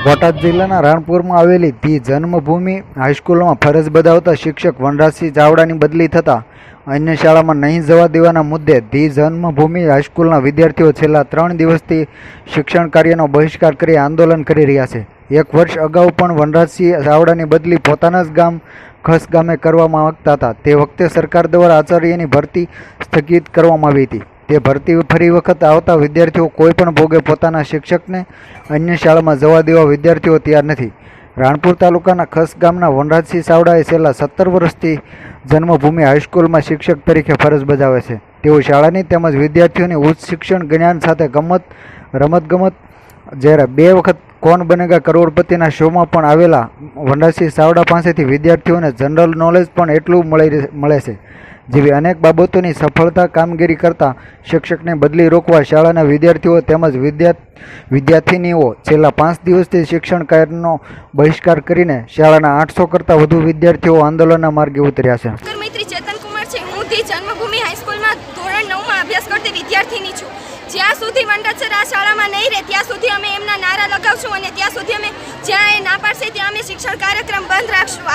બોટાદ જિલ્લાના રાણપુરમાં આવેલી ધી જન્મભૂમિ હાઈસ્કૂલમાં ફરજ બજાવતા શિક્ષક વનરાજસિંહ ચાવડાની બદલી થતાં અન્ય શાળામાં નહીં જવા દેવાના મુદ્દે ધી જન્મભૂમિ હાઈસ્કૂલના વિદ્યાર્થીઓ છેલ્લા 3 દિવસથી શિક્ષણ કાર્યનો બહિષ્કાર કરી આંદોલન કરી રહ્યા છે। 1 વર્ષ અગાઉ પણ વનરાજસિંહ ચાવડાની બદલી પોતાના જ ગામ ખસ ગામે કરવામાં માંગતા હતા। તે વખતે સરકાર દ્વારા આચાર્યની ભરતી સ્થગિત કરવામાં આવી હતી। તે ભરતી ફરી વખત આવતા વિદ્યાર્થીઓ કોઈપણ ભોગે પોતાના શિક્ષકને અન્ય શાળામાં જવા દેવા વિદ્યાર્થીઓ તૈયાર નથી। રાણપુર તાલુકાના ખસ ગામના વનરાજસિંહ ચાવડાએ છેલ્લા 17 વર્ષથી જન્મભૂમિ હાઈસ્કૂલમાં શિક્ષક તરીકે ફરજ બજાવે છે। તેઓ શાળાની તેમજ વિદ્યાર્થીઓની ઉચ્ચ શિક્ષણ જ્ઞાન સાથે રમતગમત જ્યારે 2 વખત કોણ બનેગા કરોડપતિના શોમાં પણ આવેલા વનરાજસિંહ ચાવડા પાસેથી વિદ્યાર્થીઓને જનરલ નોલેજ પણ એટલું મળે છે। જેવી અનેક બાબતોની સફળતા કામગીરી કરતા શિક્ષકની બદલી રોકવા શાળાના વિદ્યાર્થીઓ તેમજ વિદ્યાર્થીનીઓ છેલ્લા 5 દિવસથી શિક્ષણ કાર્યનો બહિષ્કાર કરીને શાળાના 800 કરતાં વધુ વિદ્યાર્થીઓ આંદોલનના માર્ગે ઉતર્યા છે। મૈત્રી ચેતન કુમાર છે। હું ધી જન્મભૂમિ હાઈસ્કૂલમાં ધોરણ 9માં અભ્યાસ કરતી વિદ્યાર્થીની છું। જ્યાં સુધી વનરાજ સર આ શાળામાં નહીં રહે ત્યાં સુધી અમે એમના નારા લગાવશું અને ત્યાં સુધી અમે જ્યાં એ ના પાડશે ત્યાં અમે શિક્ષણ કાર્યક્રમ બંધ રાખશું।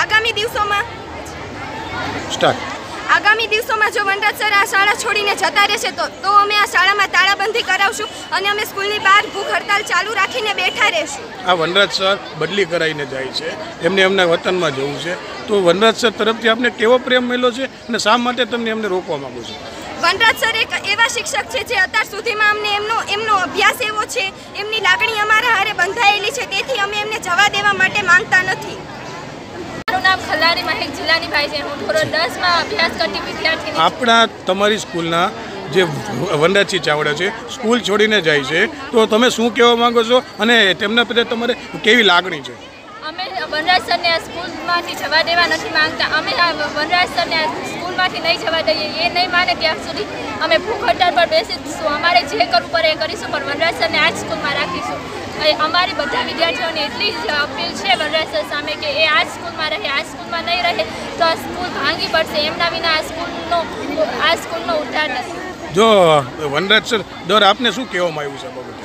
આગામી દિવસોમાં જો વનરાજ સર આ શાળા છોડીને જતા રહેશે તો અમે આ શાળામાં તાળાબંધી કરાવશું અને અમે સ્કૂલની બહાર ભૂખ હડતાલ ચાલુ રાખીને બેઠા રહેશું। આ વનરાજ સર બદલી કરાવીને જાય છે, એમને એમના વતનમાં જવું છે, તો વનરાજ સર તરફથી આપને કેવો પ્રેમ મળ્યો છે અને શા માટે તમને એમને રોકવા માંગો છો? વનરાજ સર એક એવા શિક્ષક છે જે અત્યાર સુધીમાં અમને એમનો અભ્યાસ એવો છે, એમની લાગણી અમારા હારે બંધાયેલી છે, તેથી અમે એમને જવા દેવા માટે માંગતા નથી। મારું નામ ખલારી મહેક જિલ્લાની ભાઈ છે। હું ધોરણ 10 માં અભ્યાસ કરતી વિદ્યાર્થીની આપણા તમારી સ્કૂલના જે વનરાજસિંહ ચાવડા છે સ્કૂલ છોડીને જાય છે, તો તમે શું કહેવા માંગો છો અને તેમના પ્રત્યે તમારે કેવી લાગણી છે? અમે વનરાજ સરને આ સ્કૂલમાંથી જવા દેવા નથી માંગતા। અમે આ વનરાજ સરને આ સ્કૂલમાંથી નહીં જવા દઈએ, એ નહીં માને ત્યાં સુધી અમે ભૂખ હડતાળ પર બેસીશું। અમારે જે કરવું પડે એ કરીશું, પણ વનરાજ સરને આ જ સ્કૂલમાં રાખીશું। અમારી બધા વિદ્યાર્થીઓને એટલી જ અપીલ છે વનરાજ સર સામે કે એ આ જ સ્કૂલમાં રહે, આ સ્કૂલમાં નહીં રહે તો આ સ્કૂલ ભાંગી પડશે। એમના વિના આ સ્કૂલનો ઉદ્ધાર નથી। જો વનરાજ સર દ્વારા આપને શું કહેવામાં આવ્યું છે બાબતે?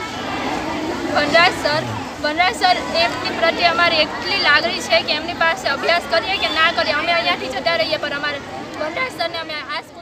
વનરાજ સર એમની પ્રત્યે અમારી એટલી લાગણી છે કે એમની પાસે અભ્યાસ કરીએ કે ના કરીએ અમે અહીંયાથી જતા રહીએ, પણ અમારે વનરાજ સરને અમે આ સ્કૂલ